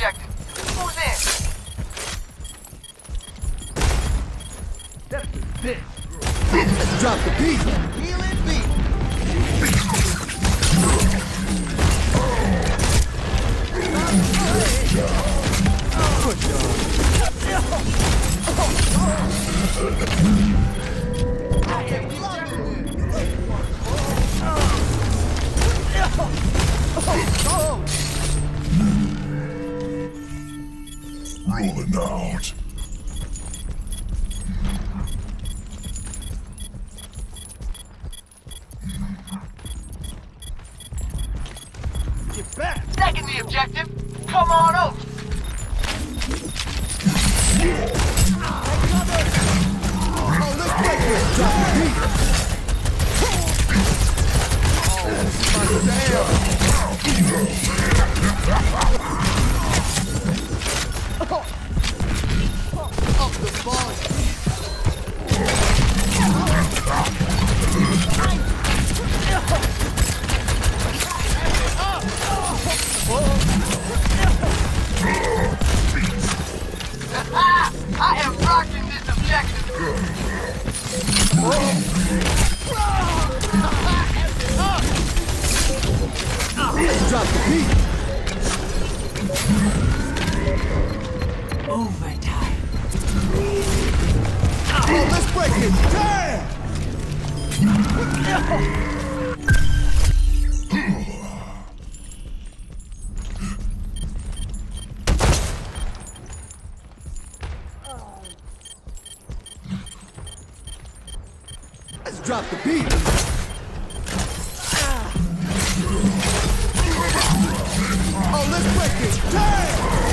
objective. Who's in? That's the bitch. Drop the beat. Healing beat. Push on. Rolling out. Get back. Taking the objective. Come on out. Oh, let's break it. Drop the beat. Up the ball. I am rocking this objective. Drop the beat. Overtime. Oh, let's break it. Damn! Let's drop the beat. Oh, let's break it. Damn!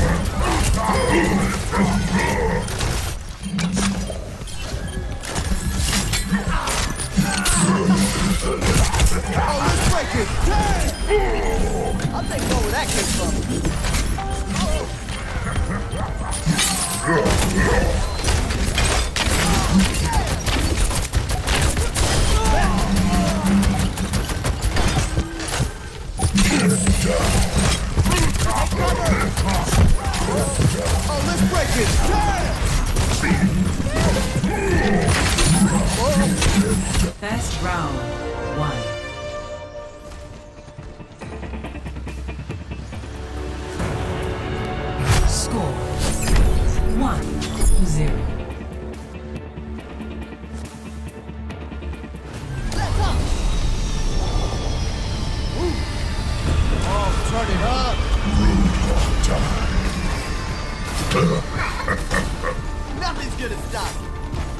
Oh, let's break it. Damn! I'll take know where that came from. Oh, let's break it. Damn! First round, 1. Score 1-0. Oh, turn it up. Nothing's gonna stop you.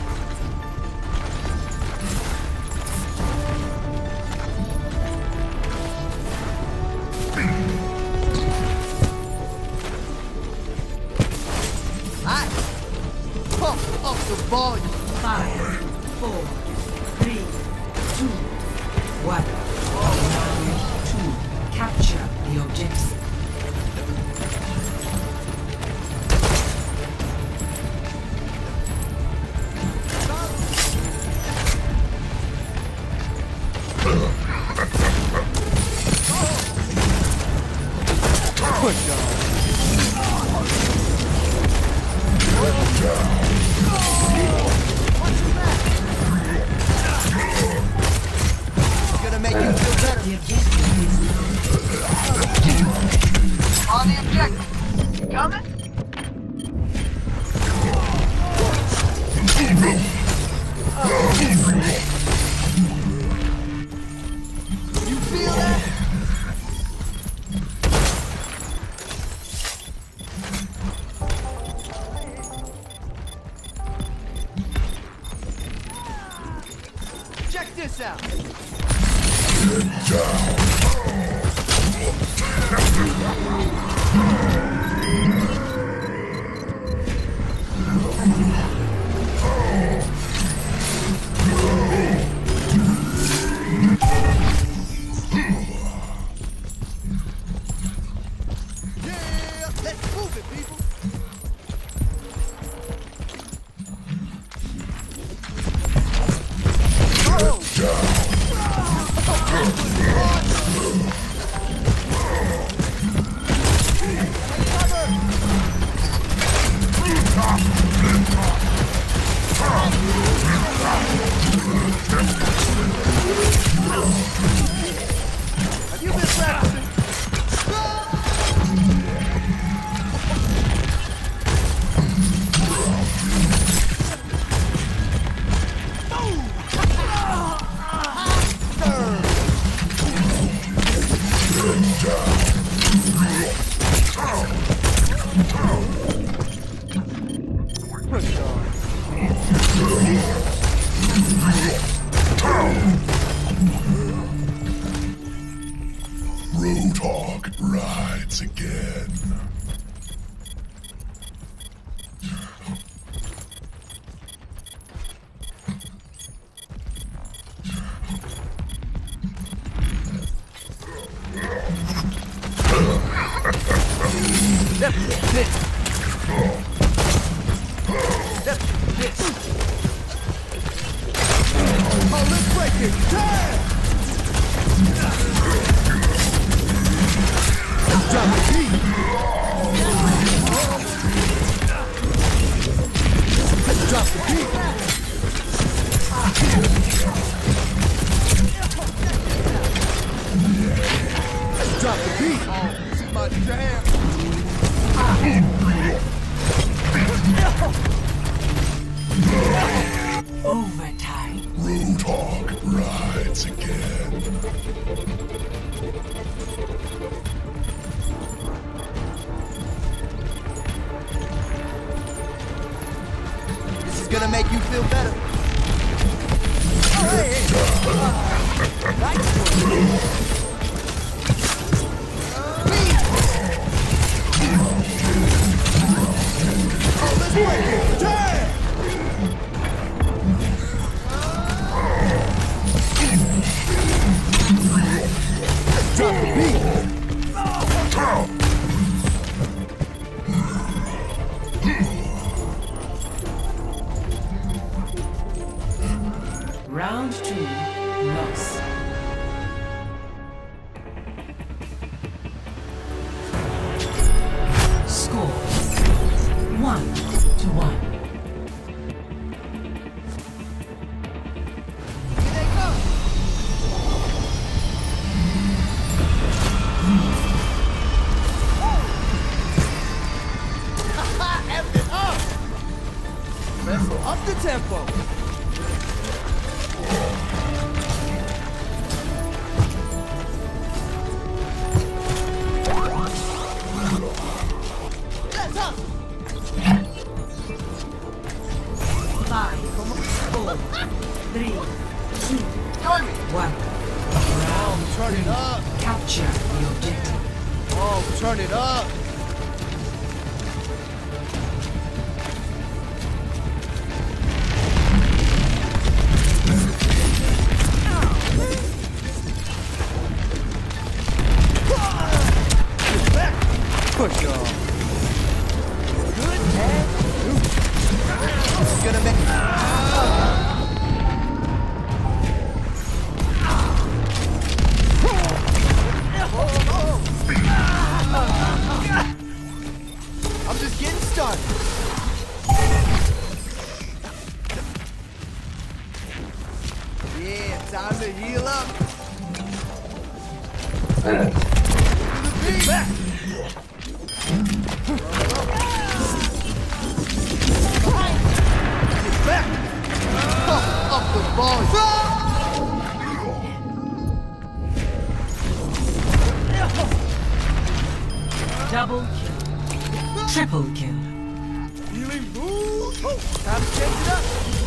Pump up the volume. 5, 4, 3, 2, 1. Round 2. Capture the objective. Push on. Gonna make you feel better. The objective On the objective. You coming? You feel that? Check this out. Yeah, let's move it, people. Oh. Push on. Roadhog rides again. Oh, let's break it. Damn! Drop the beat. Drop the beat. Drop the beat. Oh, this is my jam. Overtime. Roadhog rides again. This is gonna make you feel better. Oh, hey, hey. Nice one. Oh, let's break it. Damn! Drop the beat. Round 2, loss. Score 1-1. Here they come. F it up. Let's up the tempo. Let's hustle. 5, 4, 3, 2, Join me. 1. Oh, turn it up. Capture the objective. Oh, turn it up. Push on. Good and this is gonna make. I'm just getting started. Yeah, time to heal up. To the beat. Back. Get back. Pump up the volume. Double kill. Triple kill. Feeling good. Time to change it up.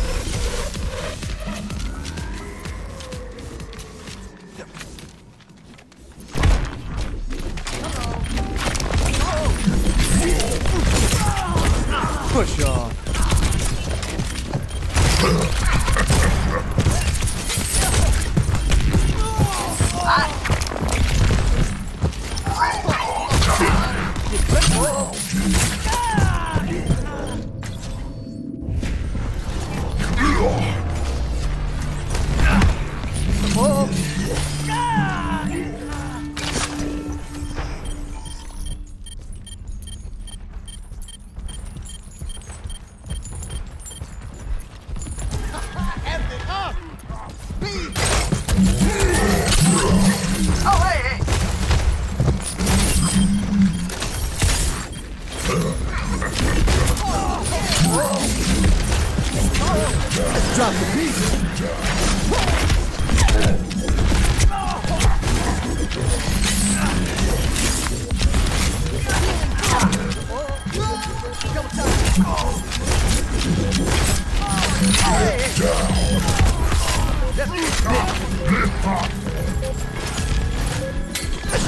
Push on.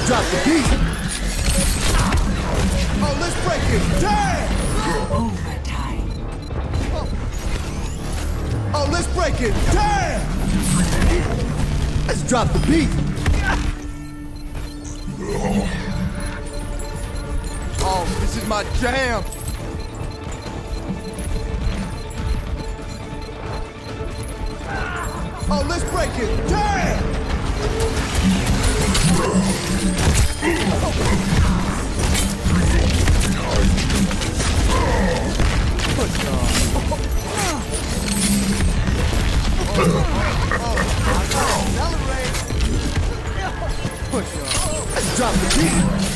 Drop the beat. Oh, let's break it. Damn! Overtime. Oh, let's break it. Damn! Let's drop the beat. Oh, this is my jam. Oh, let's break it. Damn! Push on. Push on. Let's drop the beat.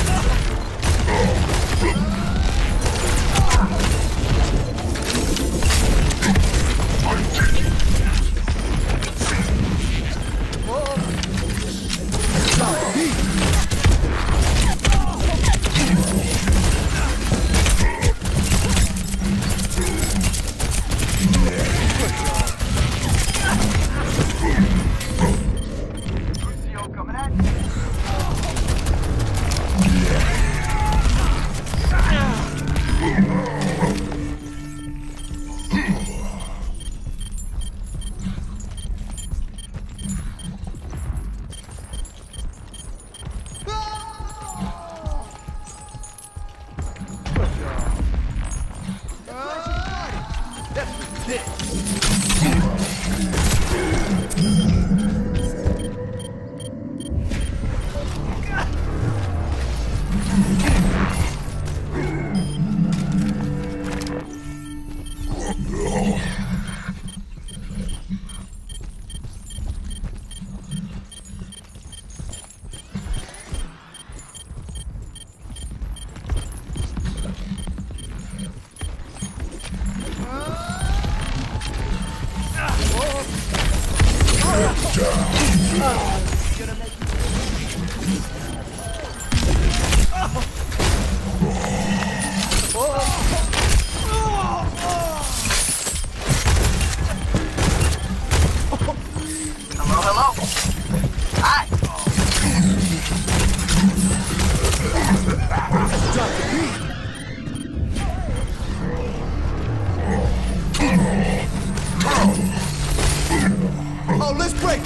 Oh, let's break.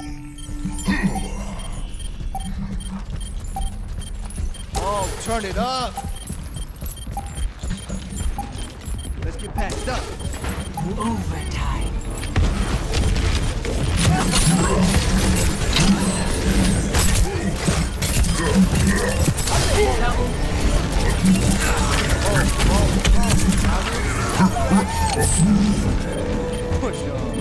Oh, turn it up. Let's get patched up. Overtime. Push on.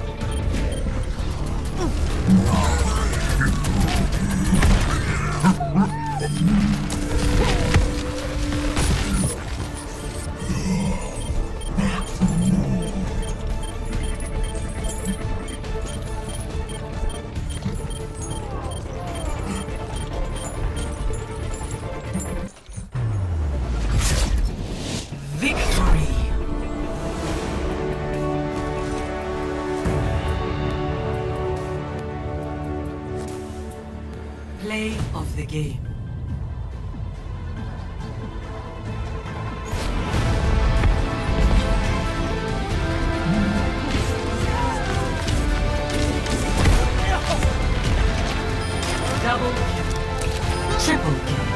Victory. Play of the game. Double kill. Triple kill.